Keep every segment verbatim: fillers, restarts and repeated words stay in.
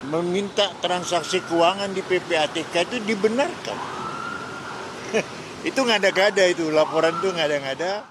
Meminta transaksi keuangan di P P A T K itu dibenarkan. Itu ngada-ngada itu, laporan itu ngada-ngada.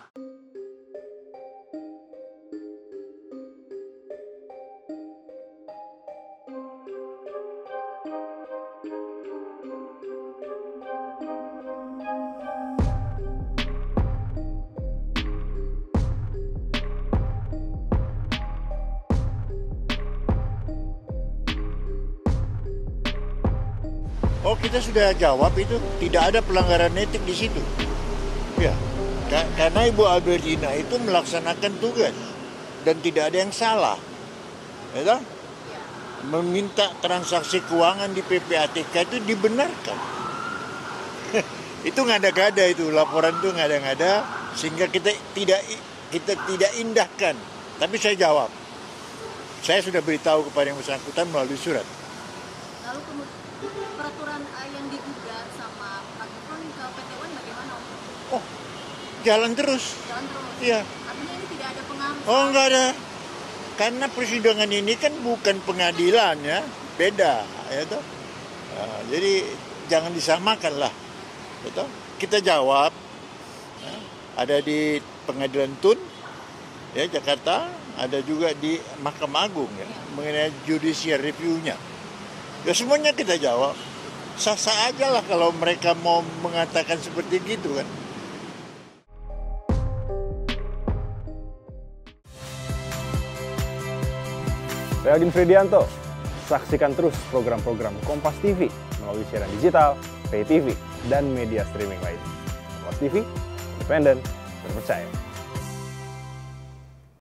Oh, kita sudah jawab itu, tidak ada pelanggaran etik di situ. Ya, karena Ibu Albertina itu melaksanakan tugas dan tidak ada yang salah. Ya, meminta transaksi keuangan di P P A T K itu dibenarkan. Itu ngada-ngada itu, laporan itu ngada-ngada sehingga kita tidak kita tidak indahkan. Tapi saya jawab. Saya sudah beritahu kepada yang bersangkutan melalui surat. Lalu kemudian peraturan yang digugat sama Pak Gufron ke P T U N bagaimana? Oh, jalan terus. Jalan terus? Iya. Artinya ini tidak ada pengaruh? Oh, enggak ada. Karena persidangan ini kan bukan pengadilan ya, beda. Ya toh? Nah, jadi jangan disamakan lah. Ya toh? Kita jawab, ya, ada di Pengadilan Tun, ya Jakarta, ada juga di Mahkamah Agung ya, mengenai judicial review-nya. Ya semuanya kita jawab. Sah-sah aja lah kalau mereka mau mengatakan seperti gitu kan. Saya Aldin Fridianto. Saksikan terus program-program Kompas T V melalui siaran digital, pay T V, dan media streaming lain. Kompas T V, independen, terpercaya.